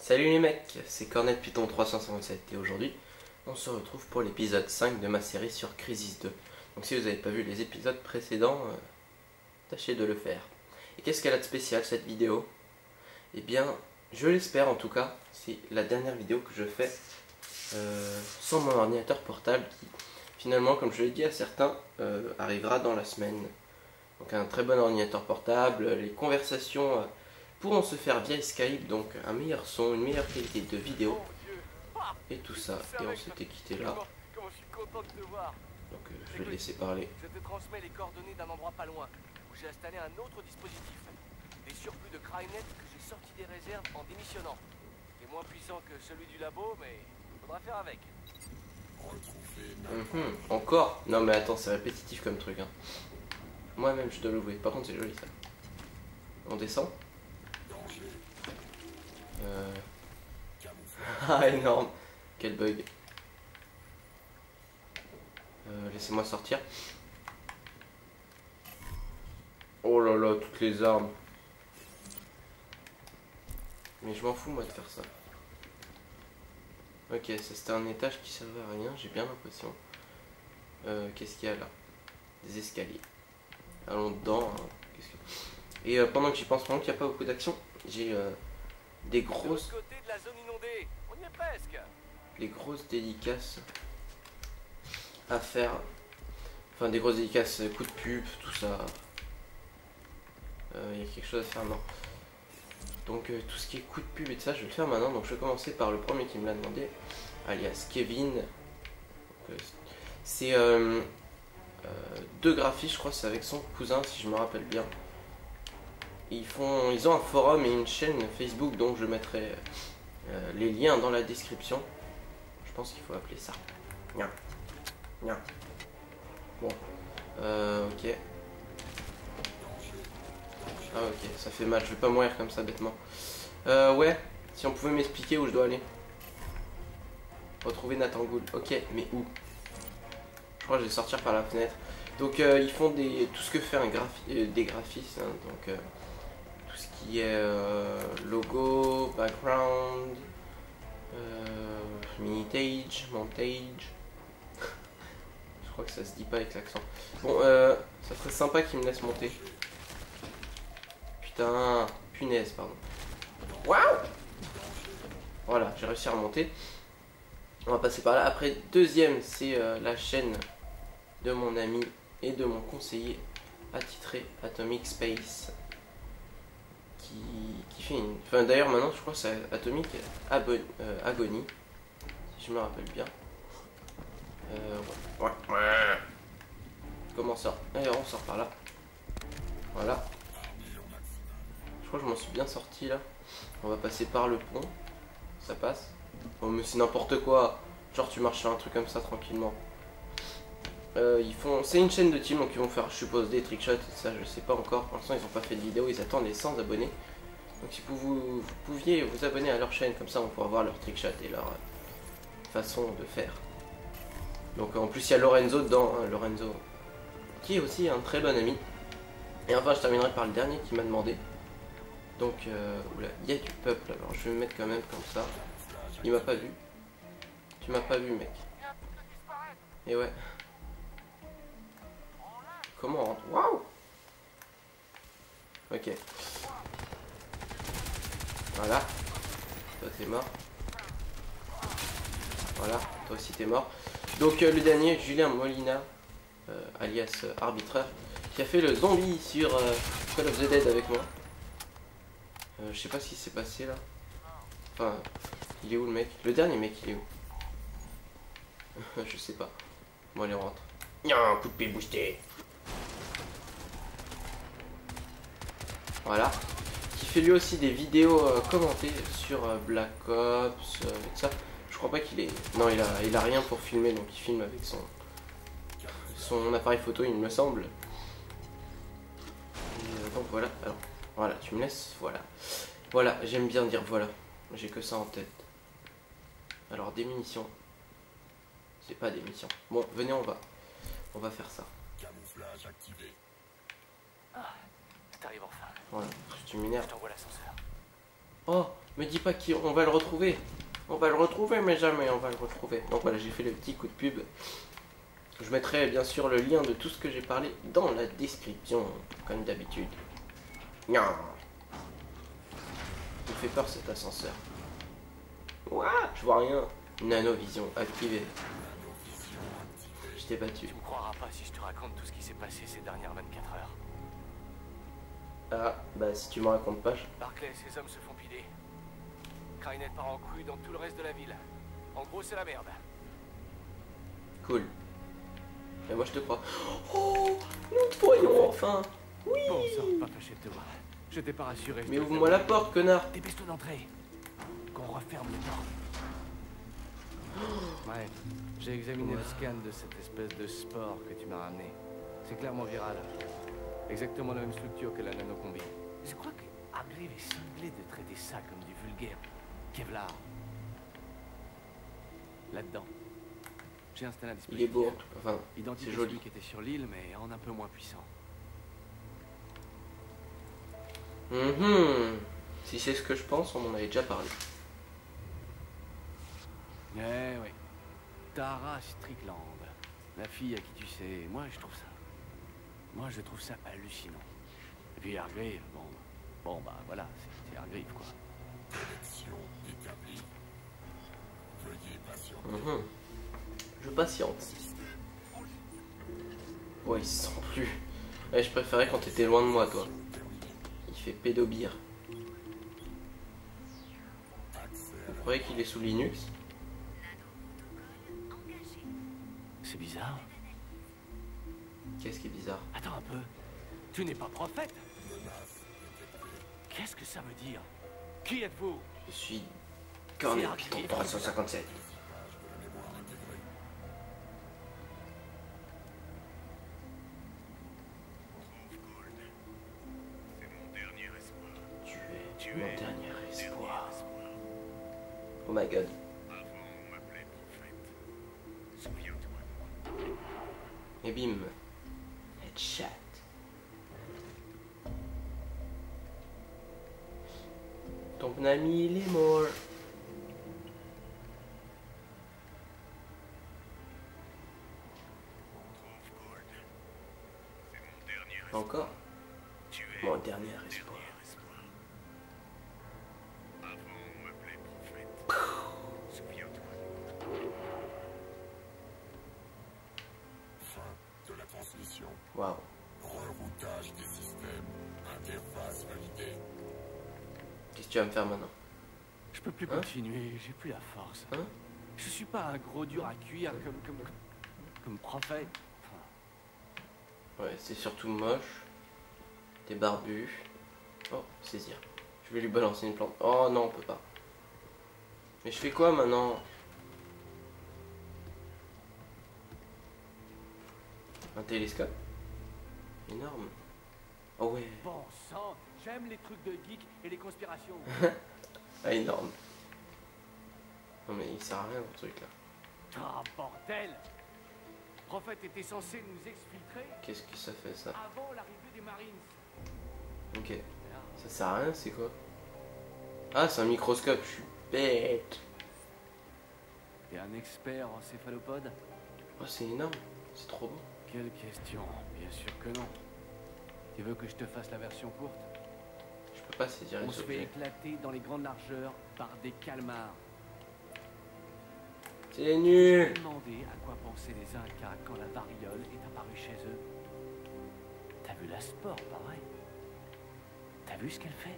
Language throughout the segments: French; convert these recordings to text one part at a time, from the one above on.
Salut les mecs, c'est Cornet Python 357 et aujourd'hui on se retrouve pour l'épisode 5 de ma série sur Crysis 2. Donc si vous n'avez pas vu les épisodes précédents, tâchez de le faire. Et qu'est-ce qu'elle a de spécial cette vidéo? Eh bien, je l'espère en tout cas, c'est la dernière vidéo que je fais sans mon ordinateur portable qui finalement, comme je l'ai dit à certains, arrivera dans la semaine. Donc un très bon ordinateur portable, les conversations pourront se faire via Skype, donc un meilleur son, une meilleure qualité de vidéo et tout ça. Et on s'était quitté là. Comment je suis content de te voir. Donc je vais le laisser parler. Je te transmets les coordonnées d'un endroit pas loin où j'ai installé un autre dispositif. Des surplus de Crynet que j'ai sorti des réserves en démissionnant. Il est moins puissant que celui du labo, mais il faudra faire avec. Encore? Non mais attends, c'est répétitif comme truc. Hein. Moi-même je dois l'avouer. Par contre c'est joli ça. On descend? Ah énorme. Quel bug. Laissez-moi sortir. Oh là là, toutes les armes. Mais je m'en fous moi de faire ça. Ok, ça c'était un étage qui servait à rien, j'ai bien l'impression. Qu'est-ce qu'il y a là? Des escaliers. Allons dedans. Hein. Et pendant que j'y pense, pendant qu'il n'y a pas beaucoup d'action, j'ai des grosses... De l'autre côté de la zone inondée. On y est presque. Des grosses dédicaces à faire. Enfin des grosses dédicaces, coups de pub, tout ça. Il y a quelque chose à faire, non. Donc tout ce qui est coup de pub et tout ça, je vais le faire maintenant. Donc je vais commencer par le premier qui me l'a demandé, alias Kevin. C'est deux graphistes, je crois, c'est avec son cousin si je me rappelle bien. Ils ont un forum et une chaîne Facebook, donc je mettrai les liens dans la description. Je pense qu'il faut appeler ça. Nya. Nya. Bon. Ok. Ah ok, ça fait mal, je vais pas mourir comme ça bêtement. Ouais, si on pouvait m'expliquer où je dois aller. Retrouver Nathan Gould. Ok, mais où? Je crois que je vais sortir par la fenêtre. Donc ils font tout ce que fait des graphistes. Hein, donc tout ce qui est logo, background, minitage, montage. Je crois que ça se dit pas avec l'accent. Bon, ça serait sympa qu'ils me laissent monter. Putain, punaise, pardon. Waouh! Voilà, j'ai réussi à remonter. On va passer par là. Après, deuxième, c'est la chaîne de mon ami et de mon conseiller attitré Atomic Space. Qui fait une... Enfin, d'ailleurs, maintenant, je crois que c'est Atomic Agony. Si je me rappelle bien. Ouais. Comment ça? Allez, on sort par là. Voilà. Je crois que je m'en suis bien sorti là. On va passer par le pont. Ça passe. Oh mais c'est n'importe quoi. Genre tu marches sur un truc comme ça tranquillement. C'est une chaîne de team, donc ils vont faire, je suppose, des trickshots. Ça je sais pas encore. Pour l'instant ils n'ont pas fait de vidéo. Ils attendent les 100 abonnés. Donc si vous pouviez vous abonner à leur chaîne, comme ça on pourra voir leurs trickshots et leur façon de faire. Donc en plus il y a Lorenzo dedans. Hein, Lorenzo qui est aussi un très bon ami. Et enfin je terminerai par le dernier qui m'a demandé. Donc, oula, il y a du peuple, alors je vais me mettre quand même comme ça. Il m'a pas vu. Tu m'as pas vu, mec. Et ouais. Comment on rentre? Waouh! Ok. Voilà. Toi, t'es mort. Voilà, toi aussi, t'es mort. Donc, le dernier, Julien Molina, alias Arbitreur, qui a fait le zombie sur Call of the Dead avec moi. Je sais pas ce qui s'est passé là. Enfin, il est où le mec? Le dernier mec, il est où? Je sais pas. Bon, allez, on rentre. Un coup de pied boosté. Voilà. Qui fait lui aussi des vidéos commentées sur Black Ops et tout ça. Je crois pas qu'il est... Non, il a rien pour filmer, donc il filme avec son appareil photo, il me semble. Et, donc voilà. Alors, voilà, tu me laisses, voilà. Voilà, j'aime bien dire voilà. J'ai que ça en tête. Alors, des munitions. C'est pas des missions. Bon, venez, on va faire ça. Camouflage activé. Ah, t'arrives enfin. Voilà, tu m'énerves. Je t'envoie l'ascenseur. Oh, Me dis pas qu'on va le retrouver. On va le retrouver, mais jamais on va le retrouver. Donc voilà, j'ai fait le petit coup de pub. Je mettrai bien sûr le lien de tout ce que j'ai parlé dans la description, comme d'habitude. Il fait peur cet ascenseur. Ouah, je vois rien. Nanovision activée. Je t'ai battu. Tu me croiras pas si je te raconte tout ce qui s'est passé ces dernières 24 heures. Ah, bah si tu me racontes pas, Barclay et ses hommes se font piler. Crynet part en couille dans tout le reste de la ville. En gros, c'est la merde. Cool. Et moi je te crois. Oh, nous te voyons enfin. Oui. Bon sang, pas fâché de te voir. Je t'ai pas rassuré. Mais ouvre-moi la porte, connard. Dépêche-toi d'entrer. Qu'on referme les portes. Ouais, j'ai examiné le scan de cette espèce de spore que tu m'as ramené. C'est clairement viral. Exactement la même structure que la nanocombi. Je crois que Hargreaves est cinglé de traiter ça comme du vulgaire Kevlar. Là-dedans, j'ai installé un Il est dispositif. beau, enfin, Identique c'est à joli. celui qui était sur l'île, mais en un peu moins puissant. Si c'est ce que je pense, on m'en avait déjà parlé. Eh oui. Tara Strickland. La fille à qui tu sais. Moi, je trouve ça hallucinant. Et puis Hargreaves, bon bah voilà, c'est Hargreaves quoi. Connexion établie. Veuillez patienter. Je patiente. Ouais, il se sent plus. Ouais, je préférais quand t'étais loin de moi, toi. Il fait pédobire. Vous croyez qu'il est sous Linux? C'est bizarre. Qu'est-ce qui est bizarre? Attends un peu. Tu n'es pas prophète? Qu'est-ce que ça veut dire? Qui êtes-vous? Je suis Cornet Python 357. Tu es mon dernier espoir. Oh my god. Et bim. Headshot. Ton ami il est mort. Encore? Mon dernier espoir. Fin de la transmission. Waouh. Reroutage des systèmes. Interface validée. Qu'est-ce que tu vas me faire maintenant? Je peux plus continuer, j'ai plus la force. Hein? Je suis pas un gros dur à cuire comme prophète. Ouais, c'est surtout moche. T'es barbu. Oh, saisir. Je vais lui balancer une plante. Oh non, on peut pas. Mais je fais quoi maintenant? Un télescope? Énorme. Oh ouais. Bon sang, j'aime les trucs de geek et les conspirations. Ah, énorme. Non mais il sert à rien ce truc là. Ah bordel! Prophète était censé nous exfiltrer Qu'est-ce que ça fait ça? avant l'arrivée des Marines. Ok. Ça sert à rien, c'est quoi? Ah, c'est un microscope, je suis bête. T'es un expert en céphalopodes? Oh, c'est énorme. C'est trop bon. Quelle question? Bien sûr que non. Tu veux que je te fasse la version courte? Je peux pas saisir On les se fait objets. éclater dans les grandes largeurs par des calmars. C'est Je me nul. demandais à quoi pensaient les Incas quand la variole est apparue chez eux. T'as vu la spore, pareil? T'as vu ce qu'elle fait?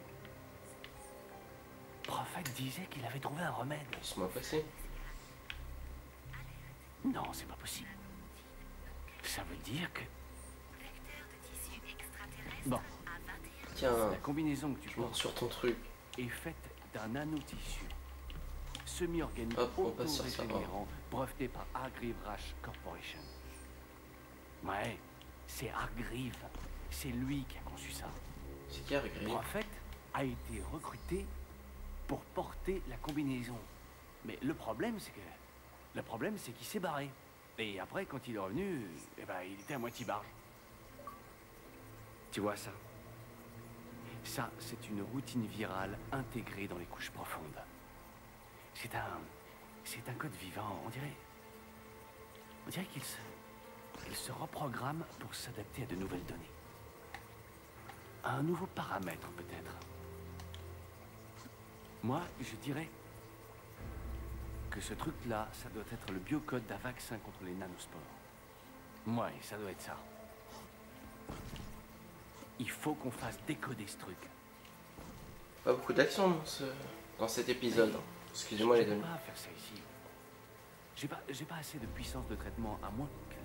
Prophète disait qu'il avait trouvé un remède. Laisse-moi passer. Non, c'est pas possible. Ça veut dire que... Bon, Tiens, la combinaison que tu je monte portes sur ton truc. est faite d'un nanotissu semi-organique Hop, on passe sur ça. auto-régénérant breveté par Hargreaves Rash Corporation. Ouais, c'est Hargreaves. C'est lui qui a conçu ça. C'est qui Hargreaves? Prophète a été recruté pour porter la combinaison. Mais le problème, c'est qu'il s'est barré. Et après, quand il est revenu, eh ben, il était à moitié barge. Tu vois ça? Ça, c'est une routine virale intégrée dans les couches profondes. C'est un code vivant, on dirait qu'il se reprogramme pour s'adapter à de nouvelles données. À un nouveau paramètre, peut-être. Moi, je dirais que ce truc-là, ça doit être le biocode d'un vaccin contre les nanospores. Ouais, ça doit être ça. Il faut qu'on fasse décoder ce truc. Pas beaucoup d'action dans cet épisode. Excusez-moi les Je peux amis. pas faire ça ici. J'ai pas assez de puissance de traitement à moins que...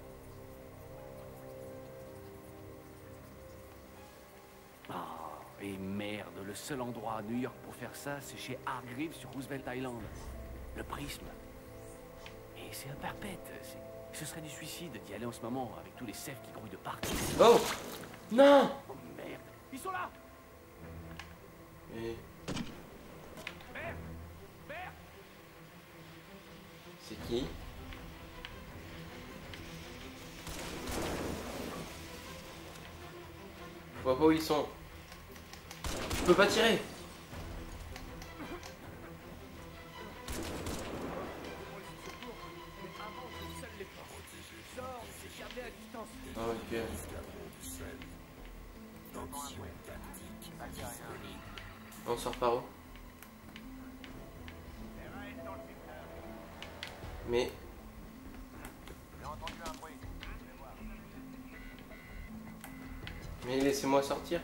Oh, et merde, le seul endroit à New York pour faire ça, c'est chez Hargreaves sur Roosevelt Island. Le prisme. Et c'est un perpète. Ce serait du suicide d'y aller en ce moment avec tous les cèfs qui grouillent de partout. Oh non. Oh merde, ils sont là. Et Merde, merde. c'est qui? Je vois pas où ils sont. Je peux pas tirer. Ah, ok. On sort par où? Mais... Mais laissez-moi sortir.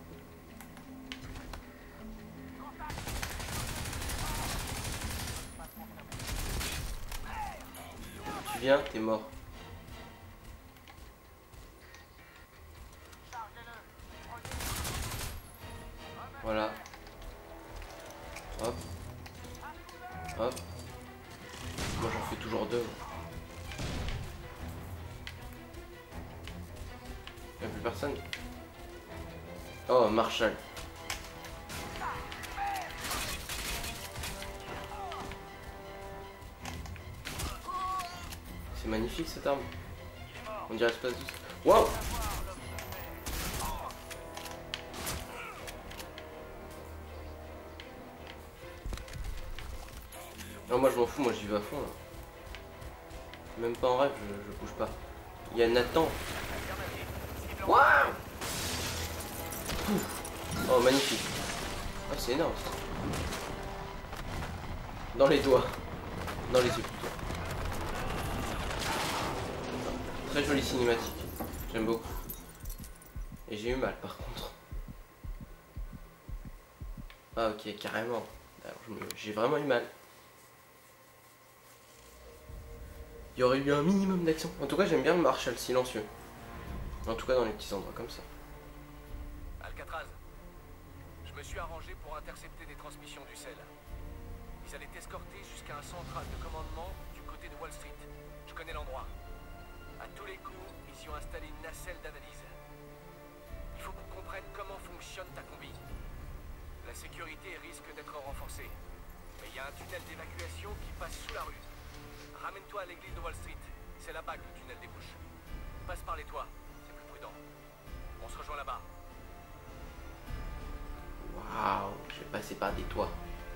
Tu viens, t'es mort. Voilà. Hop. Hop. Moi j'en fais toujours deux. Y'a plus personne. Oh, Marshall. C'est magnifique cette arme. On dirait l'espace douce. Wow! Non, moi je m'en fous, moi j'y vais à fond là. Même pas en rêve, je bouge pas. Il y a Nathan. Waouh! Oh, magnifique. Oh, c'est énorme ça. Dans les doigts. Dans les yeux plutôt. Très jolie cinématique. J'aime beaucoup. Et j'ai eu mal par contre. Ah ok, carrément. J'ai vraiment eu mal. Il y aurait eu un minimum d'action. En tout cas, j'aime bien le Marshall silencieux. En tout cas, dans les petits endroits comme ça. Alcatraz, je me suis arrangé pour intercepter des transmissions du sel. Ils allaient t'escorter jusqu'à un central de commandement du côté de Wall Street. Je connais l'endroit. À tous les coups, ils y ont installé une nacelle d'analyse. Il faut qu'on comprenne comment fonctionne ta combi. La sécurité risque d'être renforcée. Mais il y a un tunnel d'évacuation qui passe sous la rue. Ramène-toi à l'église de Wall Street. C'est là-bas que le tunnel débouche. Passe par les toits, c'est plus prudent. On se rejoint là-bas. Waouh, je vais passer par des toits.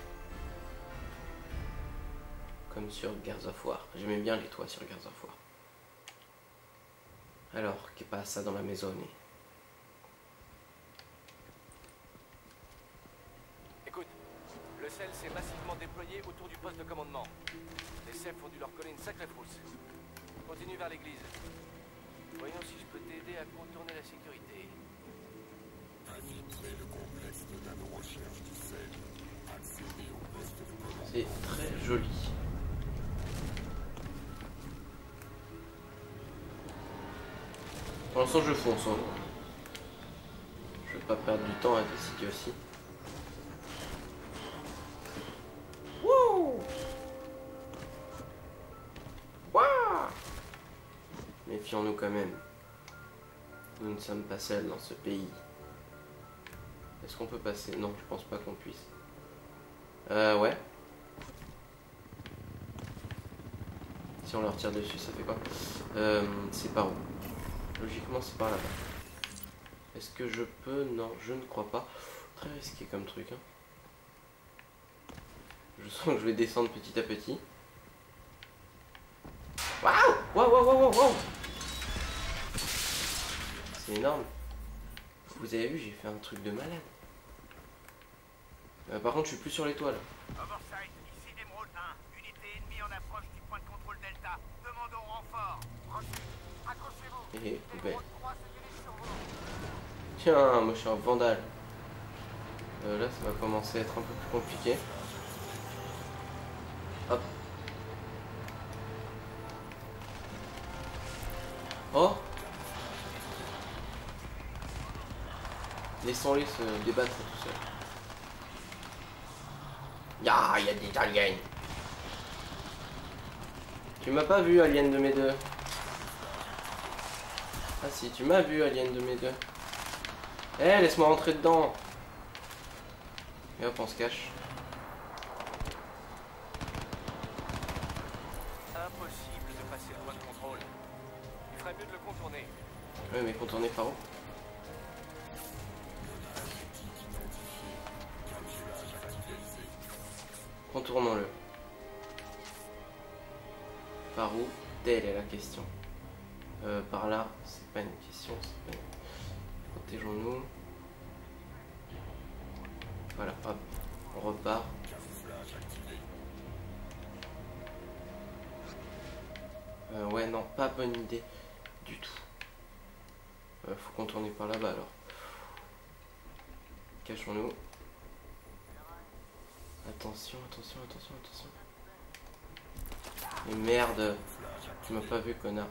Comme sur Gears of War. J'aimais bien les toits sur Gears of War. Alors, qu'est pas ça dans la maison? Écoute, le sel s'est massivement déployé autour du poste de commandement. Les cèfs ont dû leur coller une sacrée frousse. Continue vers l'église. Voyons si je peux t'aider à contourner la sécurité. Infiltrer le complexe de nano-recherche du sel. Accéder au poste de commandement. C'est très joli. Pour l'instant, je fonce. Hein. Je vais pas perdre du temps à décider aussi. Wouh! Waouh! Méfions-nous quand même. Nous ne sommes pas seuls dans ce pays. Est-ce qu'on peut passer? Non, je pense pas qu'on puisse. Ouais. Si on leur tire dessus, ça fait quoi? C'est par où? Logiquement, c'est par là-bas. Est-ce que je peux? Non, je ne crois pas. Très risqué comme truc. Hein. Je sens que je vais descendre petit à petit. Waouh! Waouh, waouh, waouh, waouh! C'est énorme. Vous avez vu, j'ai fait un truc de malade. Par contre, je suis plus sur l'étoile. Oversight, ici Emerald 1. Unité ennemie en approche du point de contrôle Delta. Demandons renfort. Accrochez-vous. Et poubelle. Emerald 3 se dirige sur vous. Tiens, moi je suis un vandale. Là, ça va commencer à être un peu plus compliqué. Hop. Oh! Laissons-les se débattre tout seuls. Ya, il y a des aliens. Tu m'as pas vu, alien de mes deux. Ah si, tu m'as vu, alien de mes deux. Eh, laisse-moi rentrer dedans. Et hop, on se cache. Impossible de passer le point de contrôle. Il ferait mieux de le contourner. Oui, mais contourner par où? Contournons-le. Par où? Telle est la question. Par là, c'est pas une question, c'est pas une... Protégeons-nous. Voilà, hop, on repart. Ouais, non, pas bonne idée du tout. Faut contourner par là-bas alors. Cachons-nous. Attention, attention, attention, attention. Et merde, tu m'as pas vu, connard.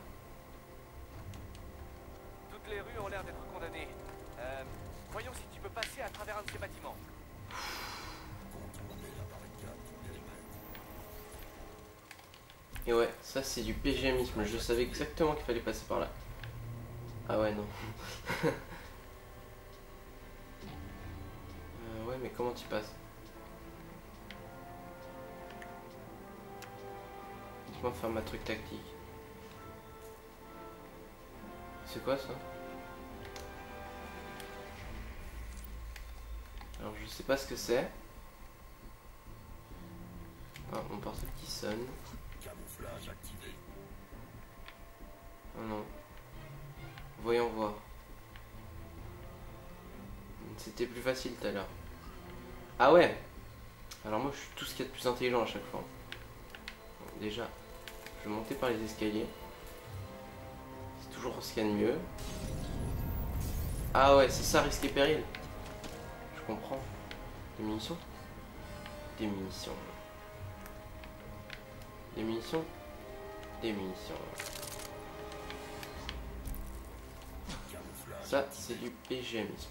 Toutes les rues ont l'air d'être condamnées. Voyons si tu peux passer à travers un de ces bâtiments. Et ouais, ça c'est du PGMisme. Je savais exactement qu'il fallait passer par là. Ah ouais, non. Ouais, mais comment tu passes? Laisse-moi faire ma truc tactique. C'est quoi ça? Alors je sais pas ce que c'est. Ah, mon portable qui sonne. Camouflage activé. Oh non. Voyons voir. C'était plus facile tout à l'heure. Ah ouais. Alors moi je suis tout ce qu'il y a de plus intelligent à chaque fois. Bon, déjà, je vais monter par les escaliers. C'est toujours ce qu'il y a de mieux. Ah ouais, c'est ça, risque et péril. Je comprends. Des munitions? Des munitions. Des munitions? Des munitions. Ça, c'est du PGMisme.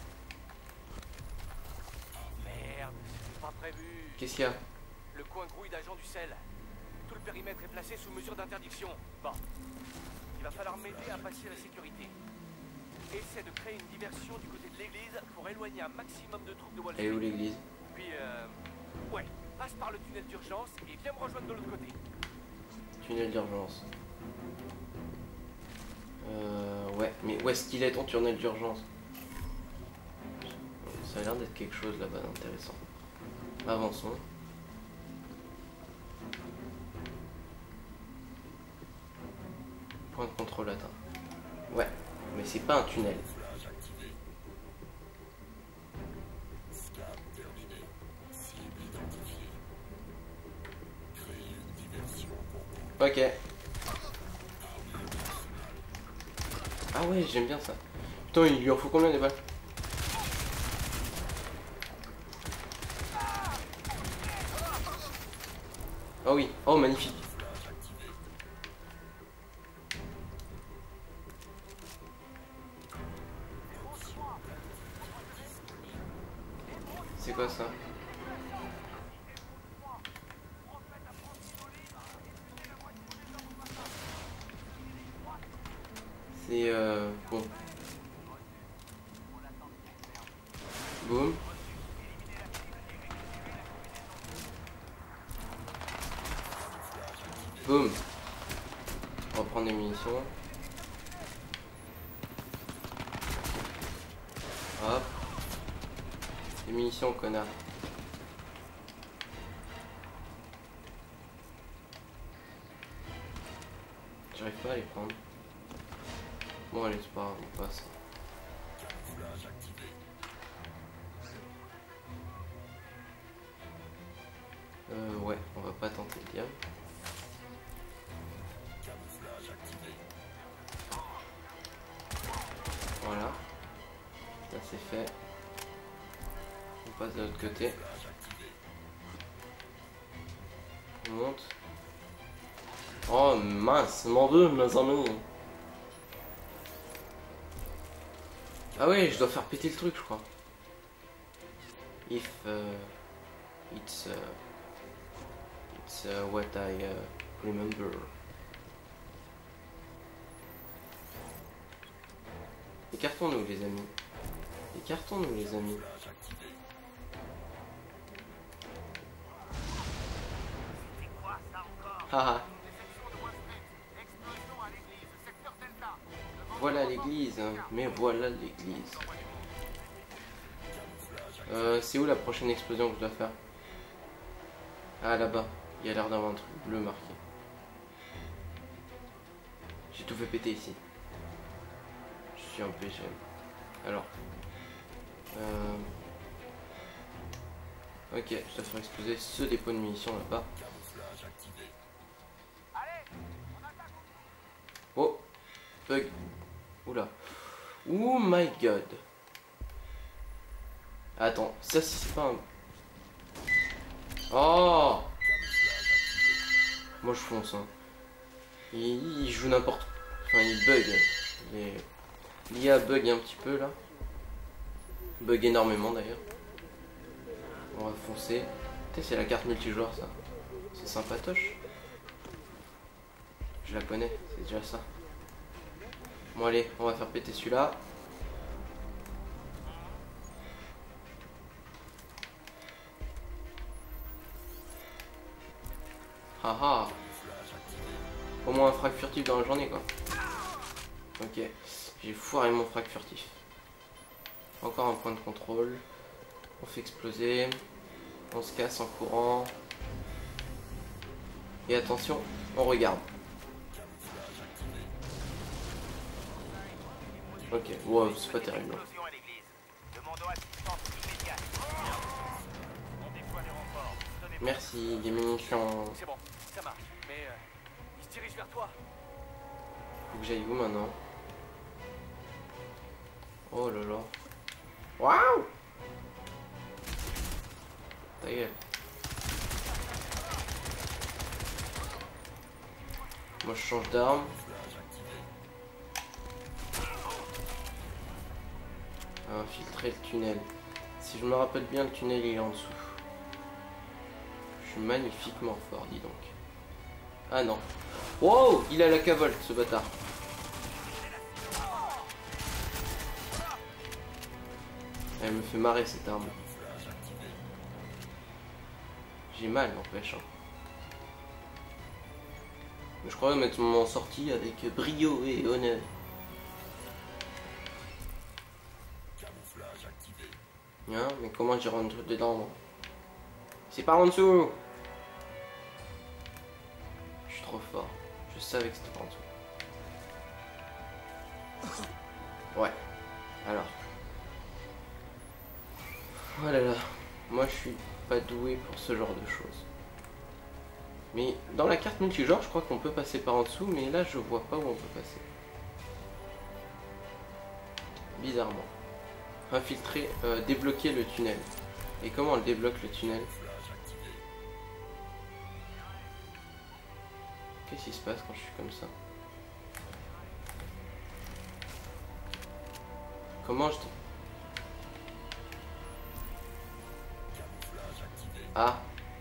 Merde, c'était pas prévu. Qu'est-ce qu'il y a? Le coin grouille d'agents du sel. Tout le périmètre est placé sous mesure d'interdiction. Bon, il va falloir m'aider à passer la sécurité. Essaie de créer une diversion du côté de l'église pour éloigner un maximum de troupes de Wall Street. Elle est où l'église? Puis, ouais, passe par le tunnel d'urgence et viens me rejoindre de l'autre côté. Tunnel d'urgence. Ouais, mais où est-ce qu'il est ton tunnel d'urgence? Ça a l'air d'être quelque chose là-bas d'intéressant. Avançons. Point de contrôle atteint. Ouais, mais c'est pas un tunnel. Scan terminé. Cible identifiée. Créer une diversion pour Ok. Ah ouais, j'aime bien ça. Putain, il lui en faut combien des balles? Oh oui, oh magnifique. C'est quoi ça? C'est bon. Boum. Boum. On va prendre des munitions. munitions, connard. J'arrive pas à les prendre. Bon, allez, c'est pas grave, on passe. Camouflage activé. Ouais, on va pas tenter le diable. Camouflage activé. Voilà. Ça c'est fait. On passe de l'autre côté. Camouflage activé. On monte. Oh mince, mon dieu, mes amis. Ah oui, je dois faire péter le truc, je crois. If it's what I remember. Écartons-nous, les amis. Écartons-nous, les amis. Camouflage activé. C'est quoi ça encore? Haha, Détection de Wall Street. Explosion à l'église, secteur Delta. voilà l'église, hein. Mais voilà l'église. C'est où la prochaine explosion que je dois faire? Ah, là-bas. Il y a l'air d'avoir un truc bleu marqué. J'ai tout fait péter ici. Je suis un peu gêné. Alors. Ok, je dois faire exploser ce dépôt de munitions là-bas. Camouflage activé. Allez, on attaque. Oh, bug. Oula. Oh my god. Attends, ça c'est pas un... Oh. Moi je fonce, hein. Il joue n'importe... Enfin, il bug. L'IA bug un petit peu là. Bug énormément d'ailleurs. On va foncer. Putain, c'est la carte multijoueur ça. C'est sympatoche. Je la connais, c'est déjà ça. Bon allez, on va faire péter celui-là. Haha. Au moins un frag furtif dans la journée quoi. Ok, j'ai foiré mon frag furtif. Encore un point de contrôle. On fait exploser. On se casse en courant. Et attention, on regarde. Ok, wow, c'est pas terrible. Explosion à l'église. Demandons assistance immédiate. On déploie les renforts. Tenez bon. Merci, des munitions. C'est bon, ça marche. Mais il se dirige vers toi. Faut que j'aille où maintenant? Oh là là. Waouh! Ta gueule. Moi je change d'arme. Infiltrer le tunnel. Si je me rappelle bien, le tunnel il est en dessous. Je suis magnifiquement fort, dis donc. Ah non. Wow! Il a la cavolte, ce bâtard. Elle me fait marrer cette arme. J'ai mal, n'empêche. Mais je crois mettre m'en sorti avec brio et honneur. Camouflage activé. Hein, mais comment j'y rentre dedans moi? C'est par en dessous. Je suis trop fort. Je savais que c'était par en dessous. Ouais. Alors. Oh là là. Moi je suis pas doué pour ce genre de choses. Mais dans la carte multijoueur, je crois qu'on peut passer par en dessous, mais là je vois pas où on peut passer. Bizarrement. Infiltrer, débloquer le tunnel. Et comment on le débloque le tunnel? Qu'est-ce qui se passe quand je suis comme ça? Comment je... Ah.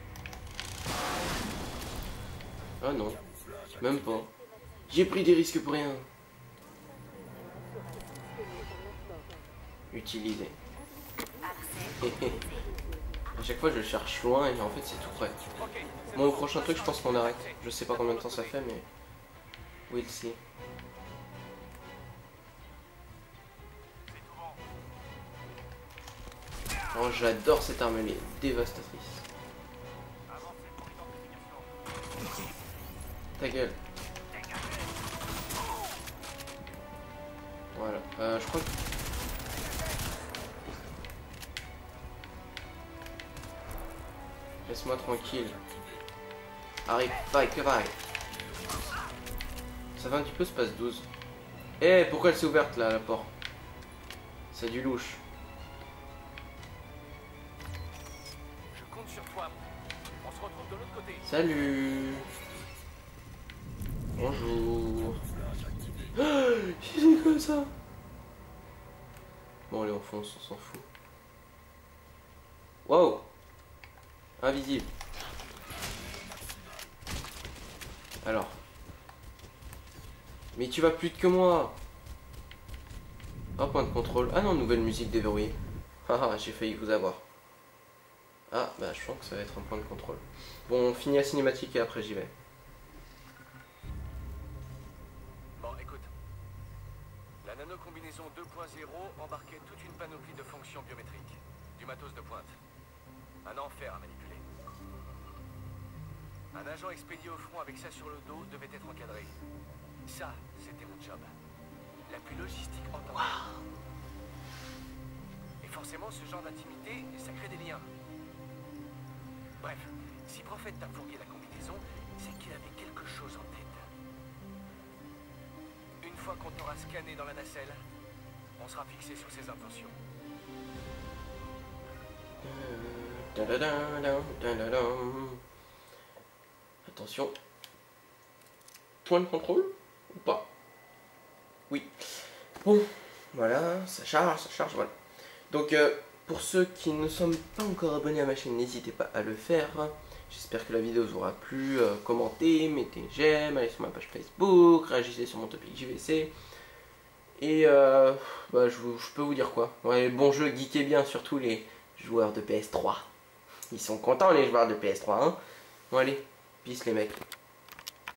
Ah non. Même pas. J'ai pris des risques pour rien. Utiliser. À chaque fois je le cherche loin et en fait c'est tout près. Bon, au prochain truc je pense qu'on arrête. Je sais pas combien de temps ça fait mais... We'll see. Oh, j'adore cette arme, elle est dévastatrice. Ta gueule. Voilà, je crois que... Laisse-moi tranquille. Arrive, vaille, que vaille. Ça va un petit peu se passe 12. Eh, pourquoi elle s'est ouverte là, la porte? C'est du louche. Je compte sur toi. On se retrouve de l'autre côté. Salut. Bonjour. C'est comme ça. Bon, allez, on fonce, on s'en fout. Wow. Invisible. Alors. Mais tu vas plus vite que moi. Un point de contrôle. Ah non, nouvelle musique déverrouillée. Haha, j'ai failli vous avoir. Ah, bah je pense que ça va être un point de contrôle. Bon, on finit la cinématique et après j'y vais. Bon, écoute. La nano-combinaison 2.0 embarquait toute une panoplie de fonctions biométriques. Du matos de pointe. Un enfer à manipuler. Un agent expédié au front avec ça sur le dos devait être encadré. Ça, c'était mon job. L'appui logistique en temps réel. Et forcément, ce genre d'intimité, ça crée des liens. Bref, si Prophet t'a fourgué la combinaison, c'est qu'il avait quelque chose en tête. Une fois qu'on t'aura scanné dans la nacelle, on sera fixé sur ses intentions. Attention. Point de contrôle ou pas? Oui. Bon, voilà, ça charge, voilà. Donc, pour ceux qui ne sont pas encore abonnés à ma chaîne, n'hésitez pas à le faire. J'espère que la vidéo vous aura plu. Commentez, mettez j'aime, allez sur ma page Facebook, réagissez sur mon topic JVC. Et bah, je peux vous dire quoi. Ouais, bon jeu, geekez bien, surtout les joueurs de PS3. Ils sont contents les joueurs de PS3, hein. Bon allez, peace les mecs.